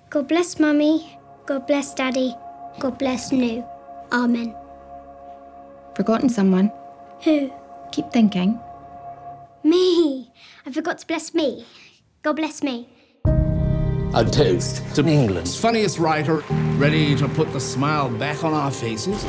God bless Mummy. God bless Daddy. God bless Nu. Amen. Forgotten someone? Who? Keep thinking. Me. I forgot to bless me. God bless me. A toast to England's funniest writer, ready to put the smile back on our faces.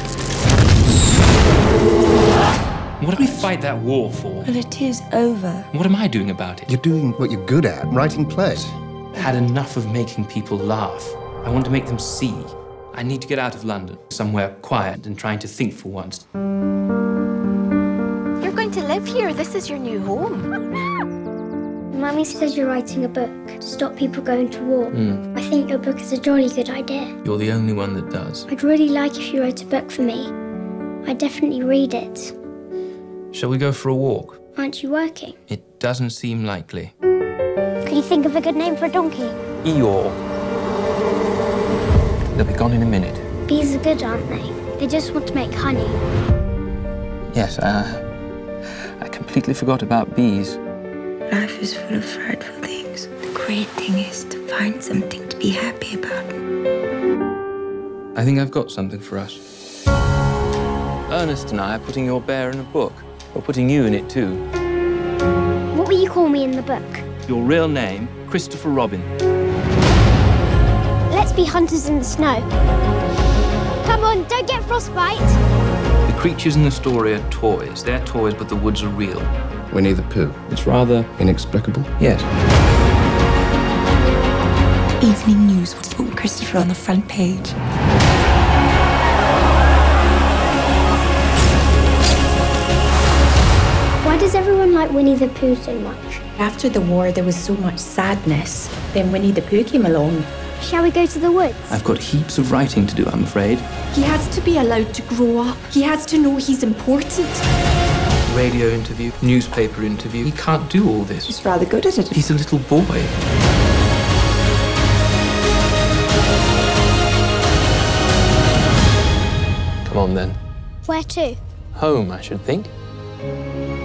What do we fight that war for? Well, it is over. What am I doing about it? You're doing what you're good at, writing plays. Had enough of making people laugh. I want to make them see. I need to get out of London, somewhere quiet and trying to think for once. You're going to live here. This is your new home. Mummy says you're writing a book to stop people going to war. I think your book is a jolly good idea. You're the only one that does. I'd really like if you wrote a book for me. I'd definitely read it. Shall we go for a walk? Aren't you working? It doesn't seem likely. Can you think of a good name for a donkey? Eeyore. They'll be gone in a minute. Bees are good, aren't they? They just want to make honey. Yes, I completely forgot about bees. Life is full of frightful things. The great thing is to find something to be happy about. I think I've got something for us. Ernest and I are putting your bear in a book. We're putting you in it too. What will you call me in the book? Your real name, Christopher Robin. Let's be hunters in the snow. Come on, don't get frostbite. The creatures in the story are toys. They're toys, but the woods are real. Winnie the Pooh. It's rather Inexplicable? Yes. Evening news would put Christopher on the front page. Why does everyone like Winnie the Pooh so much? After the war, there was so much sadness. Then Winnie the Pooh came along. Shall we go to the woods? I've got heaps of writing to do, I'm afraid. He has to be allowed to grow up. He has to know he's important. Radio interview, newspaper interview. He can't do all this. He's rather good at it. He's a little boy. Come on, then. Where to? Home, I should think.